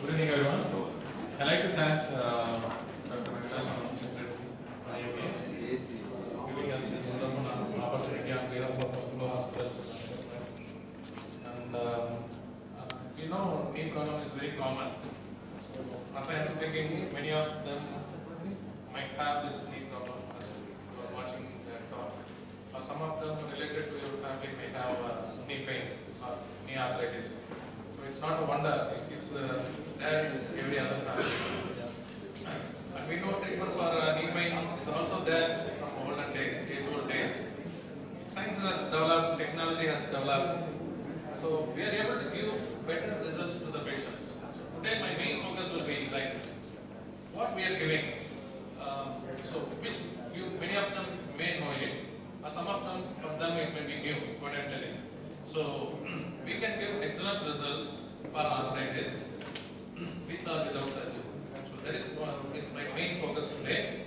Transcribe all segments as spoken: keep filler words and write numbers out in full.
Good evening, everyone. I'd like to thank uh, Doctor Venkatesh and Secretary I M A giving us this wonderful opportunity on behalf of Apollo Hospitals and Investment. And um, uh, you know, knee problem is very common. So, as I am speaking, many of them might have this knee problem as you are watching that talk. Or some of them related to your family may have uh, knee pain or knee arthritis. So it's not a wonder, it's uh, there in every other family. And we know treatment for uh, knee pain is also there from olden days, age-old days. Science has developed, technology has developed, so we are able to give better results to the patients. So today my main focus will be like what we are giving. Um, so which you, many of them may know it, or some of them, of them it may be new, what I am telling. So we can give excellent results for arthritis with or without surgery. So that is, one, is my main focus today.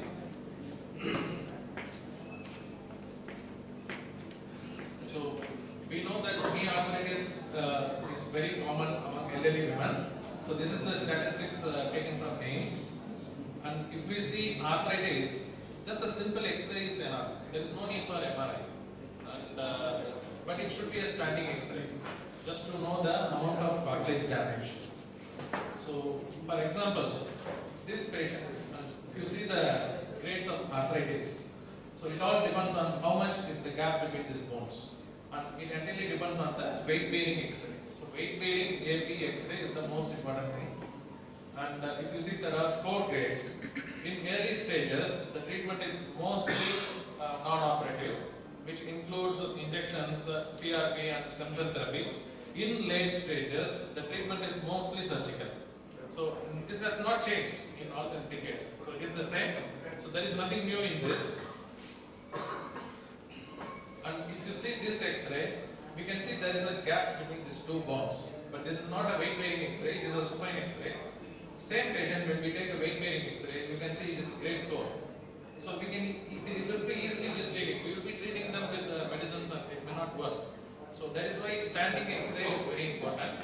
So we know that knee arthritis uh, is very common among elderly women. So this is the statistics uh, taken from AIIMS. And if we see arthritis, just a simple X-ray is enough. There is no need for M R I. And, uh, but it should be a standing X-ray, just to know the amount of cartilage damage. So, for example, this patient, if you see the grades of arthritis, so it all depends on how much is the gap between these bones. And it entirely depends on the weight-bearing X-ray. So, weight-bearing A P X-ray is the most important thing. And uh, if you see, there are four grades. In early stages, the treatment is mostly uh, non-operative, which includes injections, uh, P R P and stem cell therapy. In late stages, the treatment is mostly surgical. So this has not changed in all these decades. So it is the same. So there is nothing new in this. And if you see this X-ray, we can see there is a gap between these two bones. But this is not a weight-bearing X-ray, it is a supine X-ray. Same patient, when we take a weight-bearing X-ray, you can see it is grade four. So we can, it will be easily misleading. We will be treating them with uh, medicines and it may not work. So that is why standing X-ray is very important.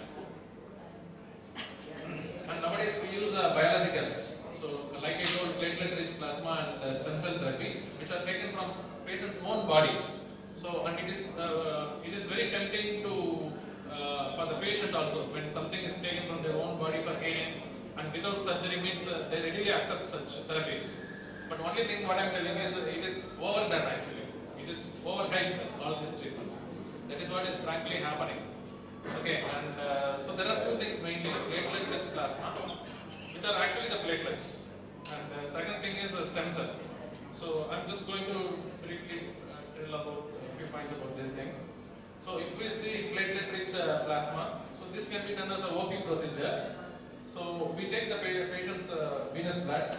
And nowadays we use uh, biologicals. So like I told, platelet-rich plasma and uh, stem cell therapy, which are taken from patient's own body. So and it is uh, it is very tempting to uh, for the patient also when something is taken from their own body for healing and without surgery means uh, they readily accept such therapies. But only thing what I am telling is it is overdone actually. It is overhyped, all these treatments. That is what is frankly happening. Okay, and uh, so there are two things mainly, platelet-rich plasma, which are actually the platelets. And the second thing is the stem cell. So I'm just going to briefly uh, tell about a few points about these things. So if we see platelet-rich uh, plasma, so this can be done as a O P procedure. So we take the patient's uh, venous blood.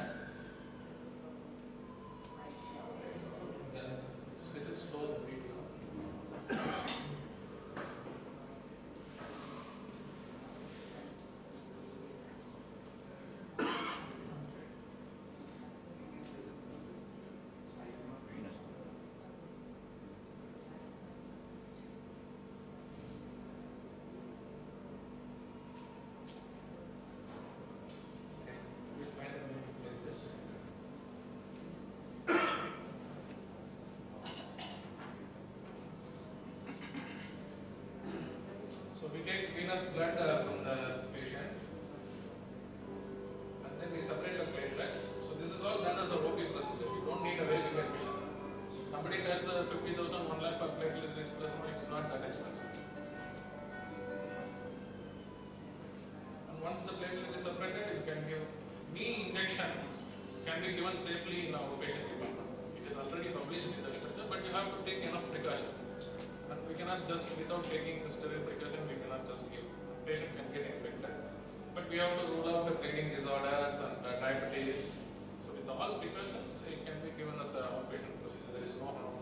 It's a little slow the beat. So we take venous blood uh, from the patient and then we separate the platelets. So this is all done as a O P procedure. You don't need a very big admission. So somebody tells uh, fifty thousand, one lakh per platelet rich plasma, it's not that expensive. And once the platelet is separated, you can give knee injections can be given safely in our patient department. It is already published in the literature, but you have to take enough precaution. And we cannot just, without taking sterile precaution, we cannot just give. The patient can get infected. But we have to rule out the bleeding disorders and uh, diabetes. So with all precautions, it can be given as an outpatient procedure. There is no harm.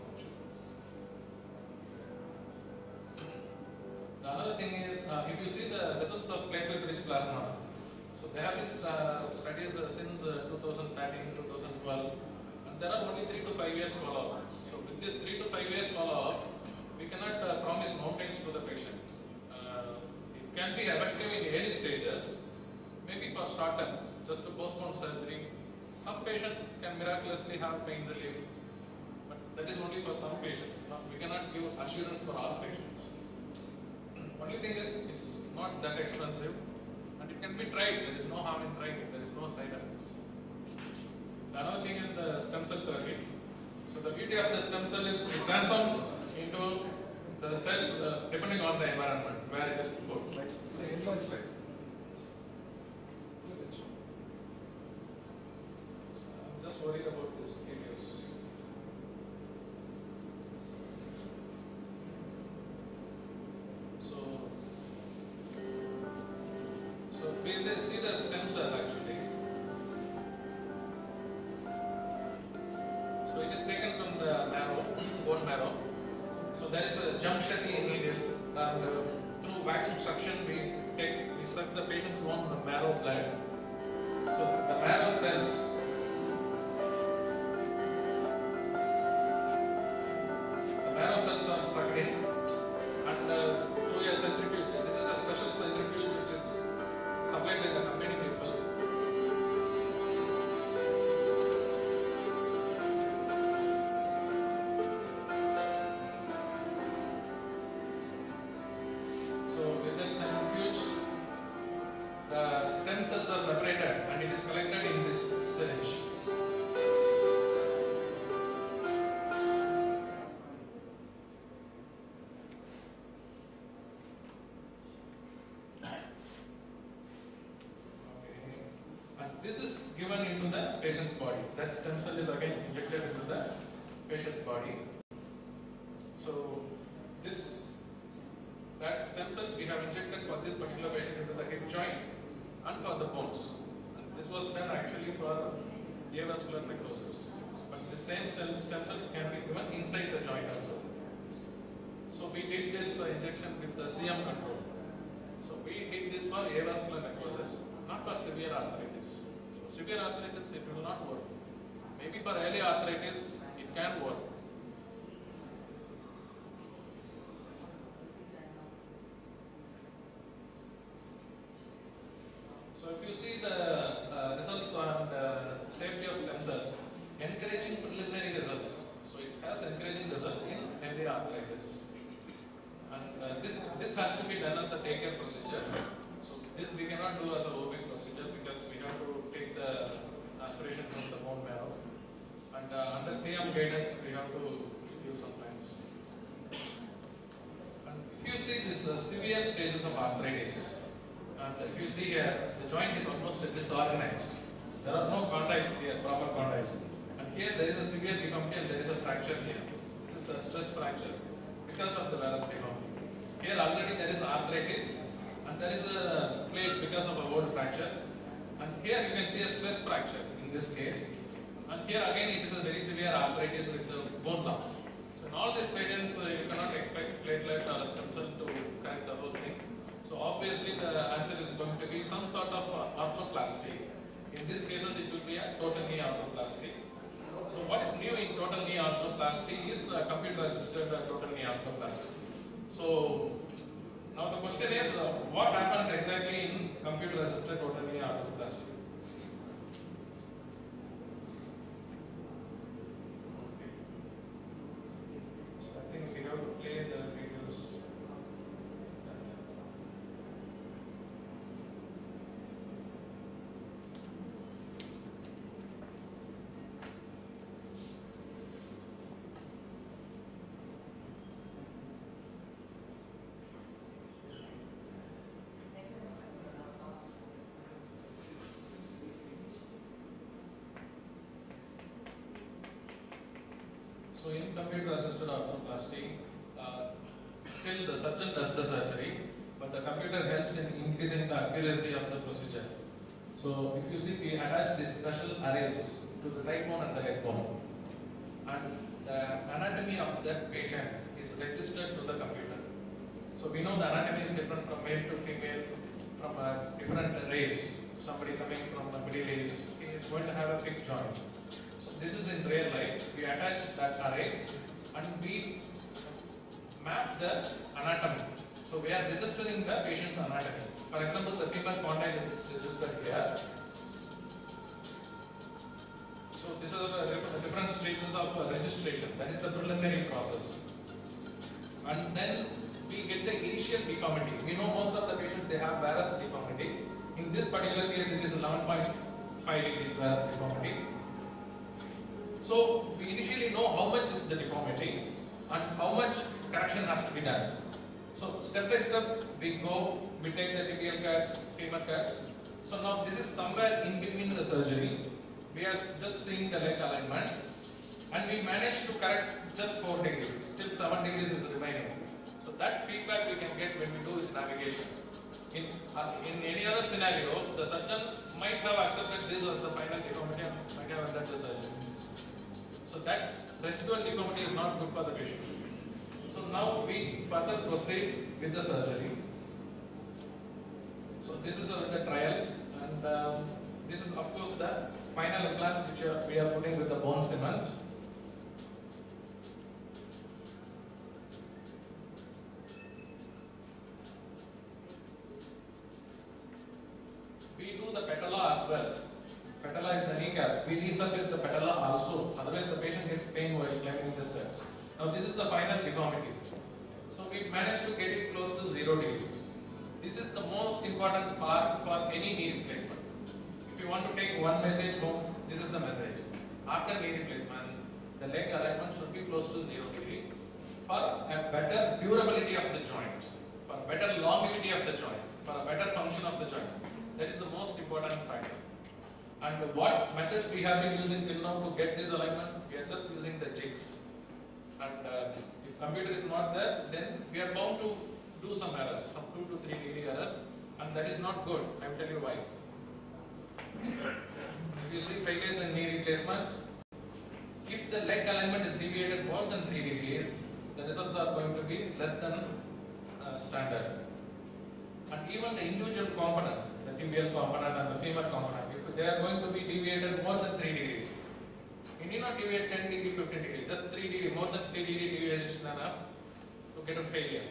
The other thing is, uh, if you see the results of platelet-rich plasma, so there have been uh, studies uh, since uh, two thousand thirteen, two thousand twelve, and there are only three to five years follow-up. So with this three to five years follow-up, we cannot uh, promise mountains to the patient. Uh, it can be effective in early stages, maybe for short term, just to postpone surgery. Some patients can miraculously have pain relief, but that is only for some patients. Now, we cannot give assurance for all patients. Only thing is, it's not that expensive, and it can be tried. There is no harm in trying it. There is no side effects. Another thing is the stem cell therapy. So the beauty of the stem cell is it transforms into the cells uh, depending on the environment where it is put. I'm just worried about this videos. So, so we see the stem cell actually. So it is taken from the marrow, bone marrow. So there is a junction needle, and uh, through vacuum suction we take, we suck the patient's bone, the marrow blood. So the marrow cells, the marrow cells are sucked in, and uh, through a centrifuge. This is a special centrifuge which is supplied by the company people. The stem cells are separated and it is collected in this syringe. Okay. And this is given into the patient's body. That stem cell is again injected into the patient's body. So this, that stem cells we have injected for this particular patient into the hip joint and for the bones. And this was done actually for avascular necrosis. But the same cell, stem cells can be given inside the joint also. So we did this uh, injection with the C M control. So we did this for avascular necrosis, not for severe arthritis. So severe arthritis, it will not work. Maybe for early arthritis, it can work. So if you see the uh, results on the safety of stem cells, encouraging preliminary results. So it has encouraging results in early arthritis. And uh, this, this has to be done as a take-care procedure. So this we cannot do as a O B procedure because we have to take the aspiration from the bone marrow. And uh, under C M guidance, we have to give some lines. And if you see this uh, severe stages of arthritis, and if you see here, the joint is almost disorganized. There are no contacts here, proper contacts. And here there is a severe deformity and there is a fracture here. This is a stress fracture because of the varus deformity. Here already there is arthritis and there is a plate because of a old fracture. And here you can see a stress fracture in this case. And here again it is a very severe arthritis with the bone loss. So in all these patients, uh, you cannot expect platelet or a stem cell to correct the whole thing. So obviously the answer is going to be some sort of uh, arthroplasty. In these cases it will be a total knee arthroplasty. So what is new in total knee arthroplasty is uh, computer assisted uh, total knee arthroplasty. So now the question is uh, what happens exactly in computer assisted total knee arthroplasty? Okay. So I think we have to play the videos. So in computer assisted arthroplasty, uh, still the surgeon does the surgery, but the computer helps in increasing the accuracy of the procedure. So if you see, we attach these special arrays to the thigh bone and the leg bone, and the anatomy of that patient is registered to the computer. So we know the anatomy is different from male to female, from a different race. Somebody coming from the Middle East, he is going to have a big joint. So this is in real life. We attach that arrays and we map the anatomy. So we are registering the patient's anatomy. For example, the femur condyle is registered here. So these are the different stages of registration. That is the preliminary process. And then we get the initial deformity. We know most of the patients, they have varus deformity. In this particular case, it is eleven point five degrees varus deformity. So we initially know how much is the deformity and how much correction has to be done. So step by step we go, we take the tibial cuts, femur cuts. So now this is somewhere in between the surgery. We are just seeing the leg alignment and we managed to correct just four degrees. Still seven degrees is remaining. So that feedback we can get when we do with navigation. In, uh, in any other scenario, the surgeon might have accepted this as the final deformity and might have done the surgery. So that residual deformity is not good for the patient. So now we further proceed with the surgery. So this is uh, the trial, and um, this is of course the final implants which are, we are putting with the bone cement. We do the patella as well. Patella is the kneecap. We resurface the patella also. Otherwise, the patient gets pain while climbing the steps. Now, this is the final deformity. So, we managed to get it close to zero degree. This is the most important part for any knee replacement. If you want to take one message home, this is the message. After knee replacement, the leg alignment should be close to zero degree for a better durability of the joint, for better longevity of the joint, for a better function of the joint. That is the most important factor. And what methods we have been using till now to get this alignment? We are just using the jigs. And uh, if computer is not there, then we are bound to do some errors, some two to three degree errors, and that is not good. I will tell you why. If you see failures in knee replacement, if the leg alignment is deviated more than three degrees, the results are going to be less than uh, standard. And even the individual component, the tibial component and the femur component, if they are going to be deviated more than three degrees, you need not deviate ten degree, fifteen degree, just three degree, more than three degree deviation enough to get a failure.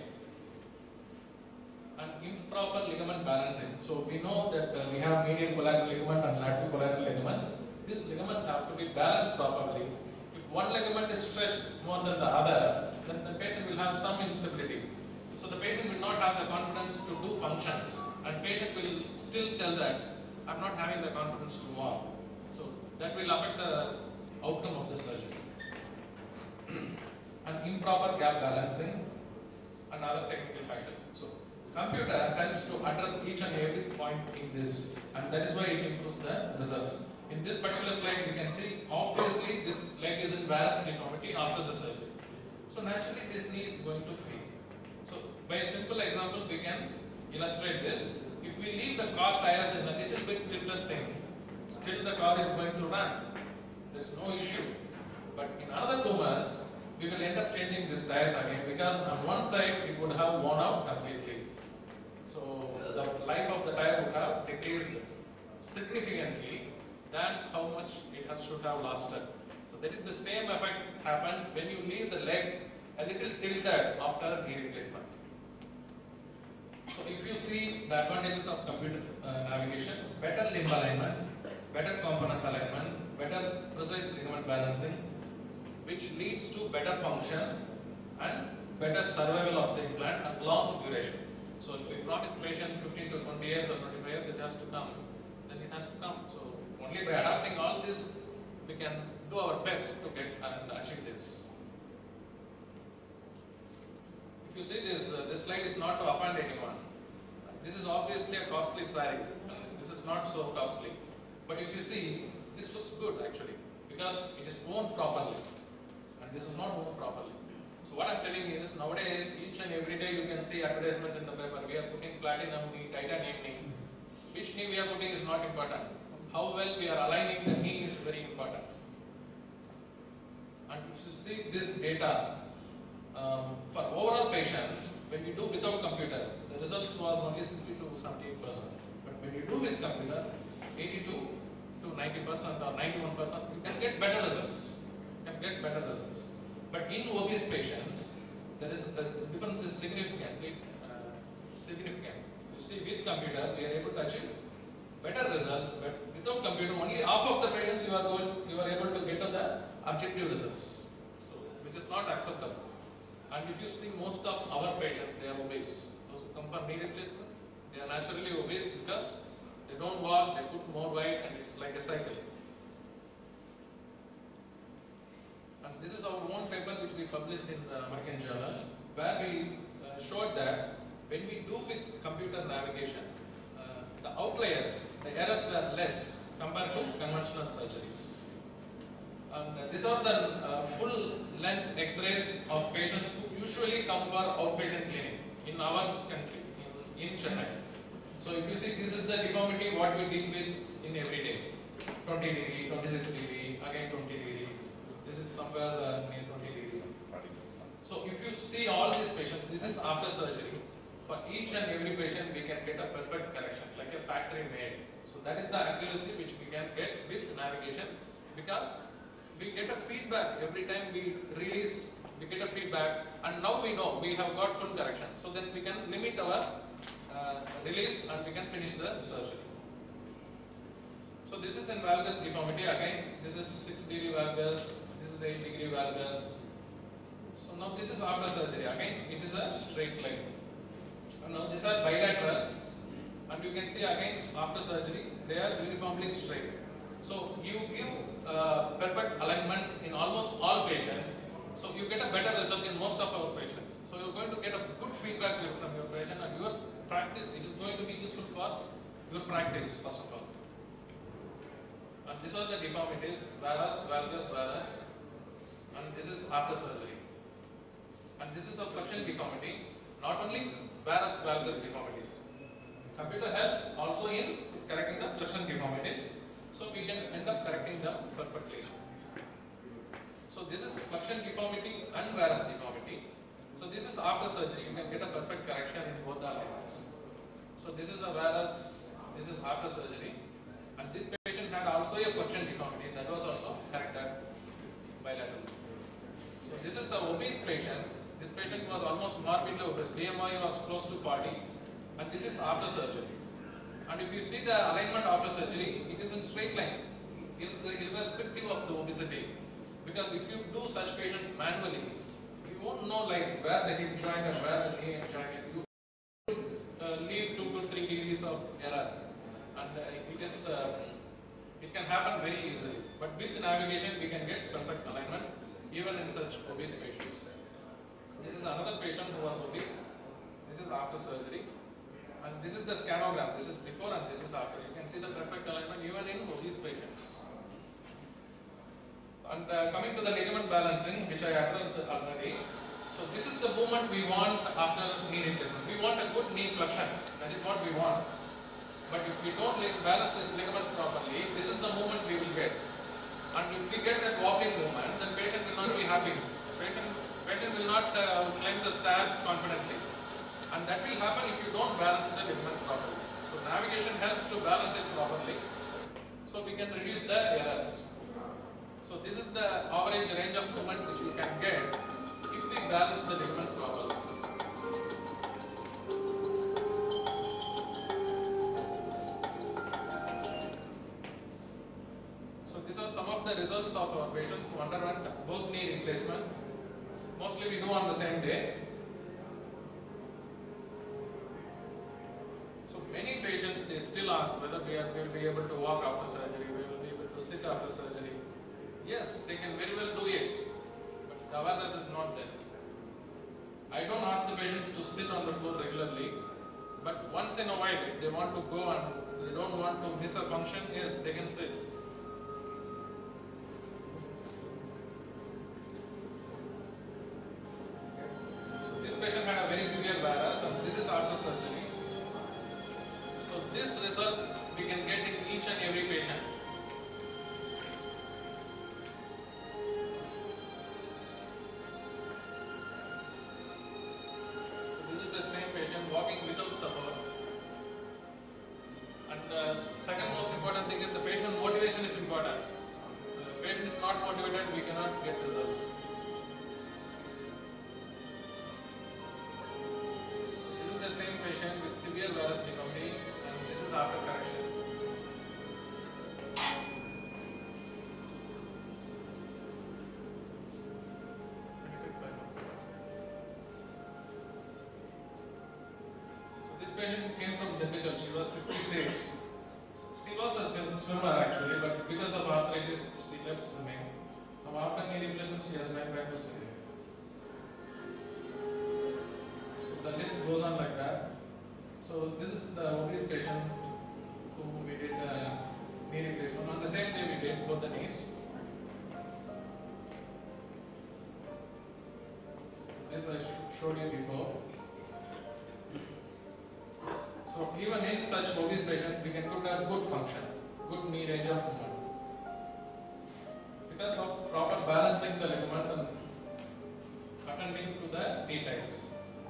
And improper ligament balancing. So we know that uh, we have medial collateral ligament and lateral collateral ligaments. These ligaments have to be balanced properly. If one ligament is stretched more than the other, then the patient will have some instability. So the patient will not have the confidence to do functions, and patient will still tell that I'm not having the confidence to walk. So that will affect the outcome of the surgery. And improper gap balancing and other technical factors. So computer helps to address each and every point in this, and that is why it improves the results. In this particular slide, you can see obviously this leg is in varus deformity after the surgery. So naturally this knee is going to fail. So by a simple example, we can illustrate this. If we leave the car tires in a little bit tilted thing, still the car is going to run. There is no issue. But in another two months, we will end up changing these tires again, because on one side it would have worn out completely. So the life of the tire would have decreased significantly than how much it has, should have lasted. So that is the same effect happens when you leave the leg a little tilted after knee replacement. So if you see the advantages of computer uh, navigation, better limb alignment, better component alignment, better precise ligament balancing, which leads to better function and better survival of the implant and long duration. So if we promise patient fifteen to twenty years or twenty-five years, it has to come, then it has to come. So only by adapting all this, we can do our best to get and achieve this. If you see this, uh, this slide is not to offend anyone. This is obviously a costly slide. This is not so costly. But if you see, this looks good actually, because it is worn properly. And this is not worn properly. So what I am telling you is, nowadays, each and every day you can see advertisements in the paper. We are putting platinum knee, titanium knee. Which knee we are putting is not important. How well we are aligning the knee is very important. And if you see this data, um, for overall patients, when you do without computer, the results was only sixty to seventy-eight percent. But when you do with computer, eighty-two to ninety percent or ninety-one percent, you can get better results. You can get better results. But in obese patients, there is the difference is significantly uh, significant. You see, with computer, we are able to achieve better results, but without computer, only half of the patients you are going, you are able to get to the objective results, so which is not acceptable. And if you see, most of our patients, they are obese. Those who come for knee replacement, they are naturally obese because they don't walk, they put more weight, and it's like a cycle. And this is our own paper which we published in the American Journal, where we uh, showed that when we do with computer navigation, uh, the outliers, the errors were less compared to conventional surgeries. And uh, these are the uh, full length X-rays of patients who usually come for outpatient clinic in our country, in, in Chennai. So if you see, this is the deformity what we deal with in every day. twenty degree, twenty-six degree, again twenty degree. This is somewhere uh, near twenty degree. So if you see all these patients, this is after surgery. For each and every patient, we can get a perfect correction, like a factory made. So that is the accuracy which we can get with navigation, because we get a feedback every time we release, we get a feedback, and now we know we have got full correction. So then we can limit our uh, release and we can finish the surgery. So this is in valgus deformity. Again, this is six degree valgus, this is eight degree valgus. So now this is after surgery. Again, it is a straight line. And now these are bilaterals, and you can see again after surgery they are uniformly straight. So you give uh, perfect alignment in almost all patients. So you get a better result in most of our patients. So you're going to get a good feedback from your patient, and your practice is going to be useful for your practice first of all. And these are the deformities: varus, valgus, varus, and this is after surgery. And this is a flexion deformity. Not only varus, valgus deformities. Computer helps also in correcting the flexion deformities. So we can end up correcting them perfectly. So this is flexion deformity and varus deformity. So this is after surgery. You can get a perfect correction in both the alignments. So this is a varus, this is after surgery. And this patient had also a flexion deformity that was also corrected bilaterally. So this is an obese patient. This patient was almost morbidly obese. B M I was close to forty. And this is after surgery. And if you see the alignment after surgery, it is in straight line, irrespective of the obesity. Because if you do such patients manually, you won't know like where the hip joint and where the knee joint is. You uh, leave two to three degrees of error, and uh, it is uh, it can happen very easily. But with navigation, we can get perfect alignment even in such obese patients. This is another patient who was obese. This is after surgery. And this is the scanogram. This is before and this is after. You can see the perfect alignment even in obese patients. And uh, coming to the ligament balancing, which I addressed already. So this is the movement we want after knee replacement. We want a good knee flexion. That is what we want. But if we don't balance these ligaments properly, this is the movement we will get. And if we get that wobbling movement, then patient will not be happy. Patient, patient will not uh, climb the stairs confidently. And that will happen if you don't balance the ligaments properly. So navigation helps to balance it properly, so we can reduce the errors. So this is the average range of movement which we can get if we balance the ligaments properly. So these are some of the results of our patients who underwent both knee replacement. Mostly we do on the same day. Many patients, they still ask whether we are, will be able to walk after surgery, we will be able to sit after surgery. Yes, they can very well do it, but the awareness is not there. I don't ask the patients to sit on the floor regularly, but once in a while, if they want to go and they don't want to miss a function, yes, they can sit. So this patient had a very severe varus, and this is after surgery. So these results we can get in each and every patient. So this is the same patient walking without support. And uh, second most important thing is the patient motivation is important. The patient is not motivated, we cannot get results. This is the same patient. after correction. So this patient came from Typical. She was sixty-six. She was a swimmer actually, but because of arthritis, she left swimming. Now after knee replacement, she has went back to swimming. So the list goes on like that. So this is the obese patient who we did uh, knee replacement. On the same day we did both the knees. This I showed you before. So even in such obese patients, we can put a good function, good knee range of movement. Because of proper balancing the ligaments and attending to the knee tights.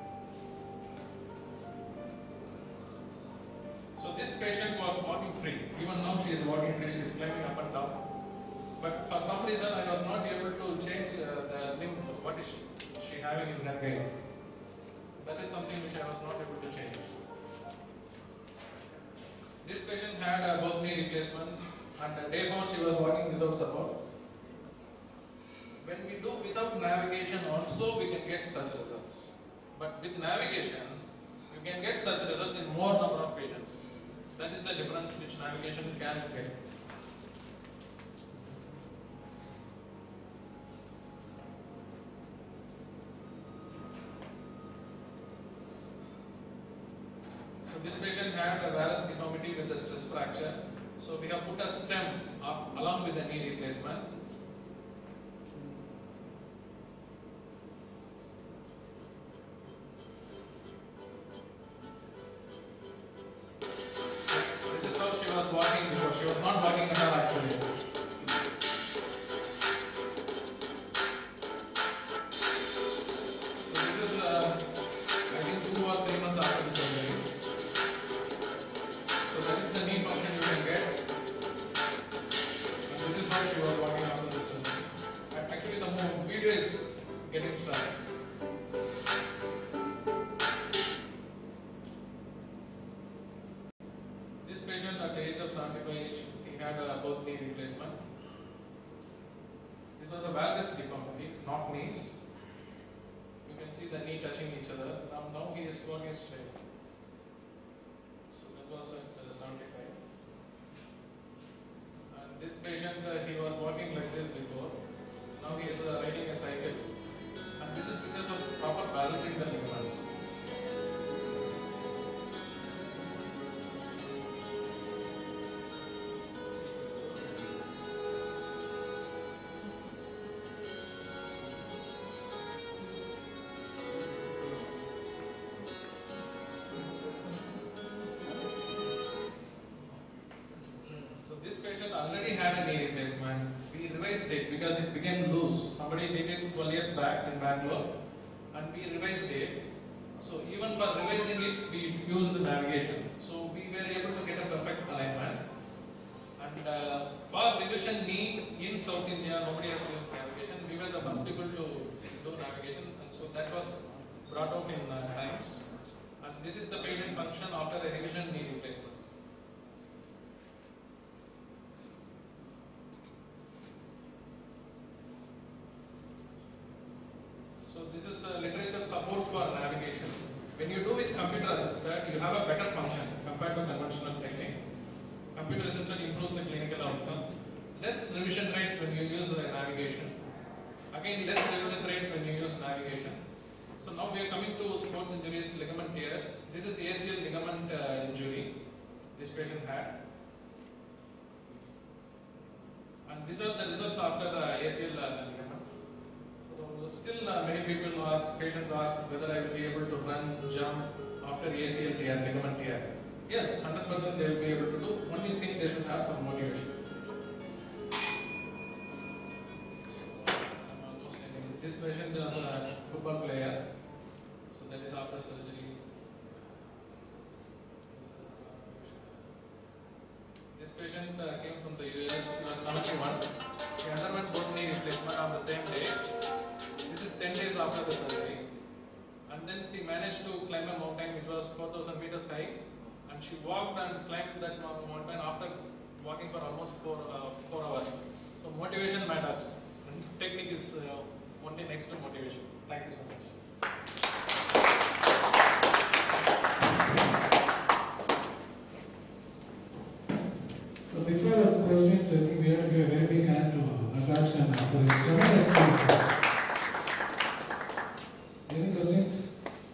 So this patient was walking free. Even now she is walking free, she is climbing up and down. But for some reason I was not able to change uh, the limb. What is she having in her gait? That is something which I was not able to change. This patient had a both knee replacement, and the day four she was walking without support. When we do without navigation also we can get such results. But with navigation, you can get such results in more number of patients. That is the difference which navigation can get. So this patient had a varus deformity with a stress fracture. So we have put a stem up along with the knee replacement. This is how she was walking before. She was not walking at all actually. So this is uh, I think two or three months after the surgery. So that is the knee function you can get. And this is how she was walking after the surgery. Actually the video is getting started. This patient at the age of seventy-five, he had a both knee replacement. This was a valgus deformity, not knees. You can see the knee touching each other. Now, now he is walking straight. So that was at uh, seventy-five. And this patient, uh, he was walking like this before. Now he is uh, riding a cycle. And this is because of proper balancing the ligaments. This patient already had a knee replacement. We revised it because it became loose. Somebody did it twelve years back in Bangalore and we revised it. So even for revising it, we used the navigation. So we were able to get a perfect alignment. And uh, for revision knee in South India, nobody has used navigation. We were the first people to do navigation, and so that was brought out in uh, times. And this is the patient function after a revision knee replacement. So this is uh, literature support for navigation. When you do with computer assisted, you have a better function compared to conventional technique. Computer assisted improves the clinical outcome. Less revision rates when you use uh, navigation. Again, less revision rates when you use navigation. So now we are coming to sports injuries, ligament tears. This is A C L ligament uh, injury this patient had. And these are the results after the A C L uh, ligament. So still uh, many people ask, patients ask whether I will be able to run, jump after A C L tear, ligament tear. Yes, one hundred percent they will be able to do. Only thing they should have some motivation. This patient is a football player, so that is after surgery. This patient uh, came from the U S, he was seventy-one. She underwent both knee replacement on the same day. This is ten days after the surgery. And then she managed to climb a mountain which was four thousand meters high and she walked and climbed that mountain after walking for almost four, uh, four hours. So motivation matters. And technique is uh, only next to motivation. Thank you so much. So before the questions, I think we have to give a very big hand to Nataraj Khanna for his tremendous speech. Any questions?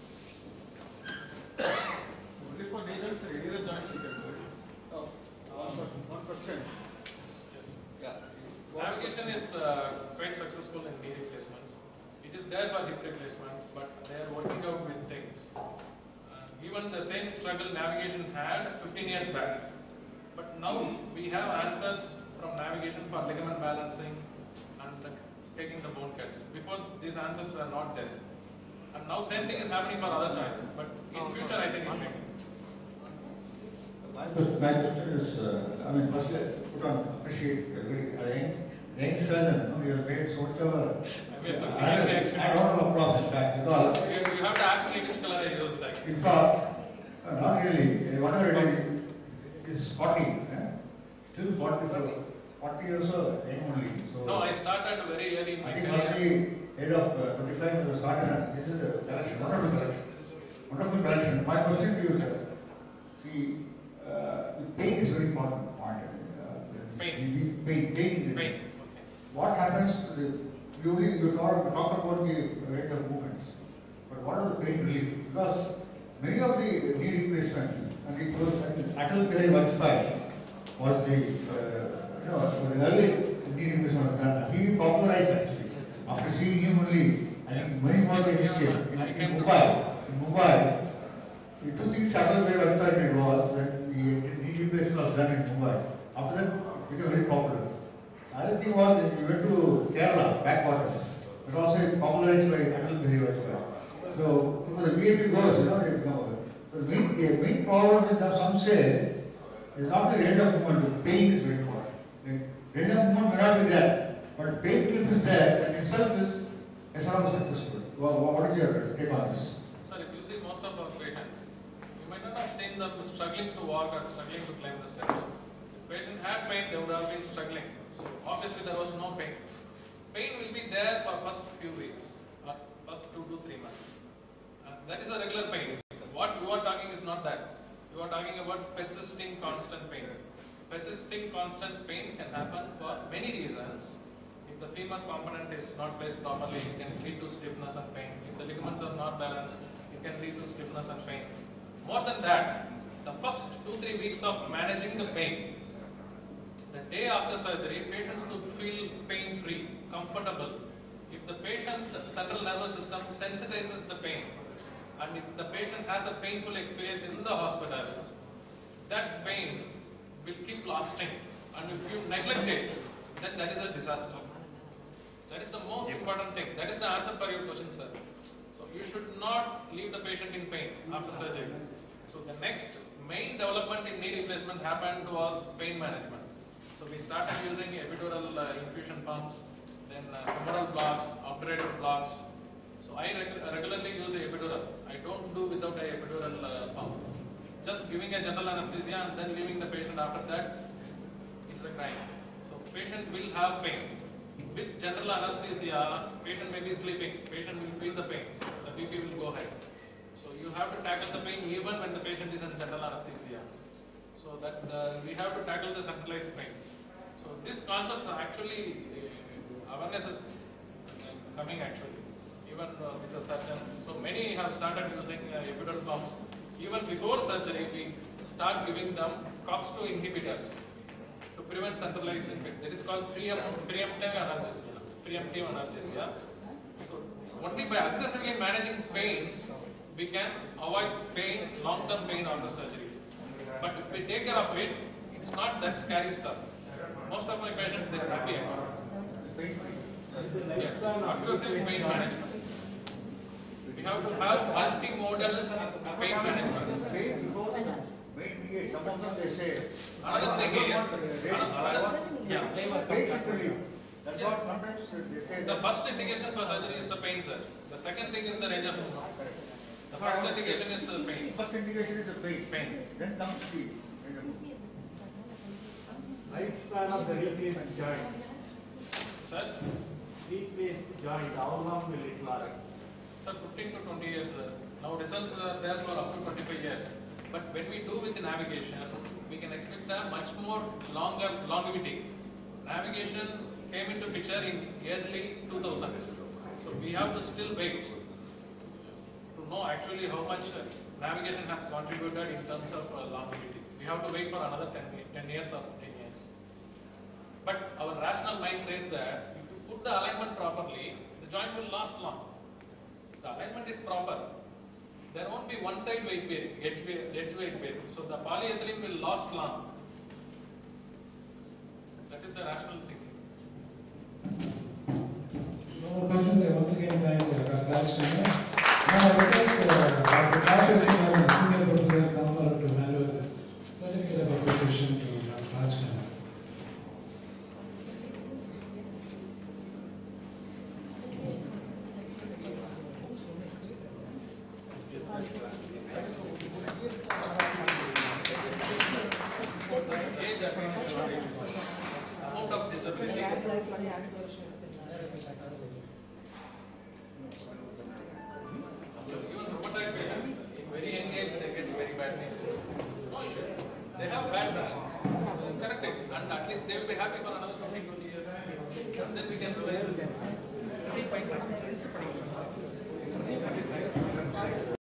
Only for nasal, sir. Any other joints you can do it. Oh, one question. One question. Yes. Yeah. Navigation is uh, quite successful in knee replacements. It is there for hip replacement, but they are working out with things. Uh, even the same struggle navigation had fifteen years back. But now we have answers from navigation for ligament balancing and the, taking the bone cuts. Before, these answers were not there. And now same thing is happening for other joints. But in future, I think it may. My question, my question is, uh, I mean, first, put on, appreciate very uh, young, young surgeon, no, he has made so much of a, I, I don't know applause in fact, because you, you have to ask me which color I use. Like. in fact, uh, not really, uh, whatever it is, it is forty, eh? Still forty, forty years old, young only. So, No, I started very early in my I think career. already age of uh, twenty-five was started, this is a collection, wonderful collection. Wonderful collection. My question to you, sir, see, uh, the pain is very important point. Uh, Pain. The, pain, pain. Pain. Okay. What happens to the, you, only- you talk, talk about the rate of movements, but what are the pain relief? Because many of the knee replacement, and it was, Atal Bihari Vajpayee was the, uh, you know, was the early knee replacement was done. He popularized actually. After seeing him only, I think many more days escaped. In, in Mumbai, in Mumbai, the two things Atal Bihari Vajpayee did was when the knee replacement was done in Mumbai. After that, it became very popular. The other thing was that we went to Kerala, backwaters. It was also popularized by Atal Bihari Vajpayee. So, so the V I P goes, you know, they become over. So the main, the main problem with that, some say, is not the range of movement, the pain is very important. The range of movement may not be there, but pain relief is there, that itself is a sort of successful. What, what is your take on this? Sir, if you see most of our patients, you might not have seen them struggling to walk or struggling to climb the stairs. If the patient had pain, they would have been struggling. So obviously there was no pain. Pain will be there for first few weeks or first two to three months. Uh, that is a regular pain. What you are talking is not that. You are talking about persisting constant pain. Persisting constant pain can happen for many reasons. If the femur component is not placed properly, it can lead to stiffness and pain. If the ligaments are not balanced, it can lead to stiffness and pain. More than that, the first two, three weeks of managing the pain, the day after surgery, patients should feel pain-free, comfortable. If the patient, the central nervous system sensitizes the pain, and if the patient has a painful experience in the hospital, that pain will keep lasting. And if you neglect it, then that is a disaster. That is the most important thing. That is the answer for your question, sir. So you should not leave the patient in pain after surgery. So the next main development in knee replacement happened was pain management. So we started using epidural uh, infusion pumps, then uh, femoral blocks, obturator blocks. So I reg regularly use a epidural. I don't do without a epidural uh, pump. Just giving a general anesthesia and then leaving the patient after that, it's a crime. So patient will have pain. With general anesthesia, patient may be sleeping, patient will feel the pain, the B P will go high. So you have to tackle the pain even when the patient is in general anesthesia. So that uh, we have to tackle the centralized pain. So these concepts are actually, uh, awareness is uh, coming actually, even uh, with the surgeons. So many have started using uh, epidural pumps. Even before surgery, we start giving them COX two inhibitors to prevent centralizing pain. That is called preempt, preemptive analgesia. Preemptive analgesia. So only by aggressively managing pain, we can avoid pain, long-term pain after surgery. But if we take care of it, it's not that scary stuff. Most of my patients, they are happy actually. Yes, aggressive pain management. We have to have multimodal pain management. Pain before the pain, some of them they say, Another thing is, another, yeah. pain should relieve. That's what sometimes they say. The first indication for surgery is the pain, sir. The second thing is the range of movement. The first indication is the pain. First indication is the pain. Pain. Then comes the. Lifespan of the replaced joint. Sir, Replaced joint, how long will it last? sir, fifteen to twenty years, sir. Now results are there for up to twenty-five years. But when we do with the navigation, we can expect a much more longer longevity. Navigation came into picture in early two thousands. So we have to still wait to know actually how much uh, navigation has contributed in terms of uh, longevity. We have to wait for another ten, ten years or ten years. But our rational mind says that if you put the alignment properly, the joint will last long. If the alignment is proper, there won't be one side weight bearing, edge weight bearing. So the polyethylene will last long. That is the rational thinking. No more questions. I once again thank uh, Raj Khanna. Now I request uh, Doctor Kashif Singh, Senior Professor, come forward to hand over the certificate of appreciation to Doctor Raj Khanna. Age definition of age, sir. Amount of disability. So even rheumatoid patients, in very young age, they get very bad knees. No issue. They have bad knee. Correct it. And at least they will be happy for another fifteen, twenty years. And then we can revise it.